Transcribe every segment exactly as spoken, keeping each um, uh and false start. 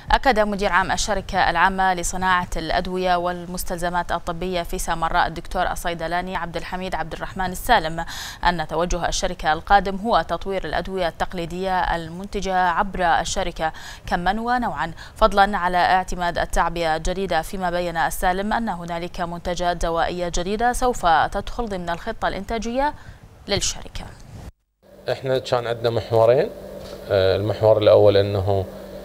أكد مدير عام الشركة العامة لصناعة الأدوية والمستلزمات الطبية في سامراء الدكتور الصيدلاني عبد الحميد عبد الرحمن السالم أن توجه الشركة القادم هو تطوير الأدوية التقليدية المنتجة عبر الشركة كما ونوعا، فضلا على اعتماد التعبئة الجديدة، فيما بين السالم أن هنالك منتجات دوائية جديدة سوف تدخل ضمن الخطة الإنتاجية للشركة. احنا كان عندنا محورين، المحور الأول أنه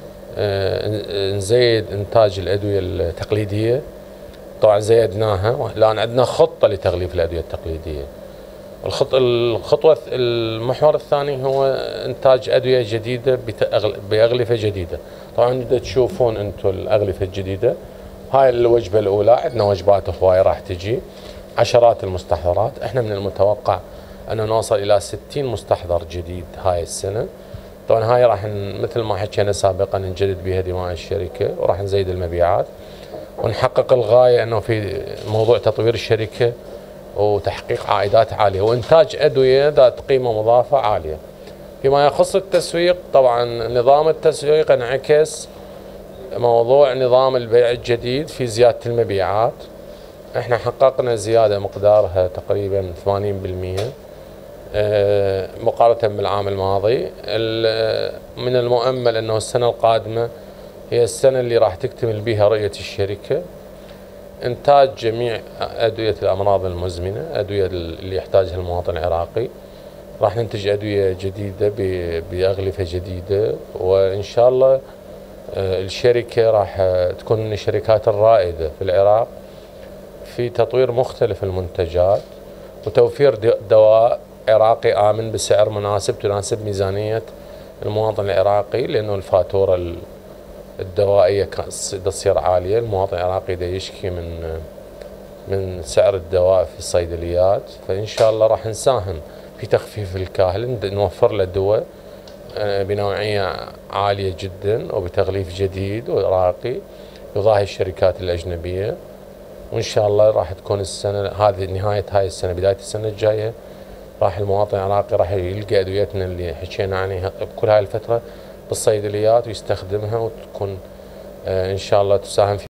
نزيد إنتاج الأدوية التقليدية، طبعا زيدناها، الآن عندنا خطة لتغليف الأدوية التقليدية. الخطوة الخطوة المحور الثاني هو إنتاج أدوية جديدة بأغلفة جديدة. طبعا تشوفون أنتم الأغلفة الجديدة، هاي الوجبة الأولى، عندنا وجبات هواية راح تجي، عشرات المستحضرات. احنا من المتوقع أن نوصل إلى ستين مستحضر جديد هاي السنة. طبعا هاي راح مثل ما حكينا سابقا نجدد بها دماء الشركة، وراح نزيد المبيعات ونحقق الغاية أنه في موضوع تطوير الشركة وتحقيق عائدات عالية وإنتاج أدوية ذات قيمة مضافة عالية. فيما يخص التسويق، طبعا نظام التسويق انعكس موضوع نظام البيع الجديد في زيادة المبيعات. احنا حققنا زيادة مقدارها تقريبا ثمانين بالمئة مقارنة بالعام الماضي. من المؤمل أنه السنة القادمة هي السنة اللي راح تكتمل بها رؤية الشركة، إنتاج جميع أدوية الأمراض المزمنة، أدوية اللي يحتاجها المواطن العراقي. راح ننتج أدوية جديدة بأغلفة جديدة، وإن شاء الله الشركة راح تكون من الشركات الرائدة في العراق في تطوير مختلف المنتجات وتوفير دواء عراقي آمن بسعر مناسب تناسب ميزانية المواطن العراقي، لأنه الفاتورة الدوائية تصير عالية. المواطن العراقي دا يشكي من من سعر الدواء في الصيدليات، فإن شاء الله راح نساهم في تخفيف الكاهل، نوفر له دواء بنوعية عالية جدا وبتغليف جديد وراقي يضاهي الشركات الأجنبية. وإن شاء الله راح تكون السنة هذه نهاية هاي السنة بداية السنة الجاية راح المواطن العراقي راح يلقى أدويتنا اللي حكينا عنها بكل هاي الفترة بالصيدليات ويستخدمها، وتكون إن شاء الله تساهم في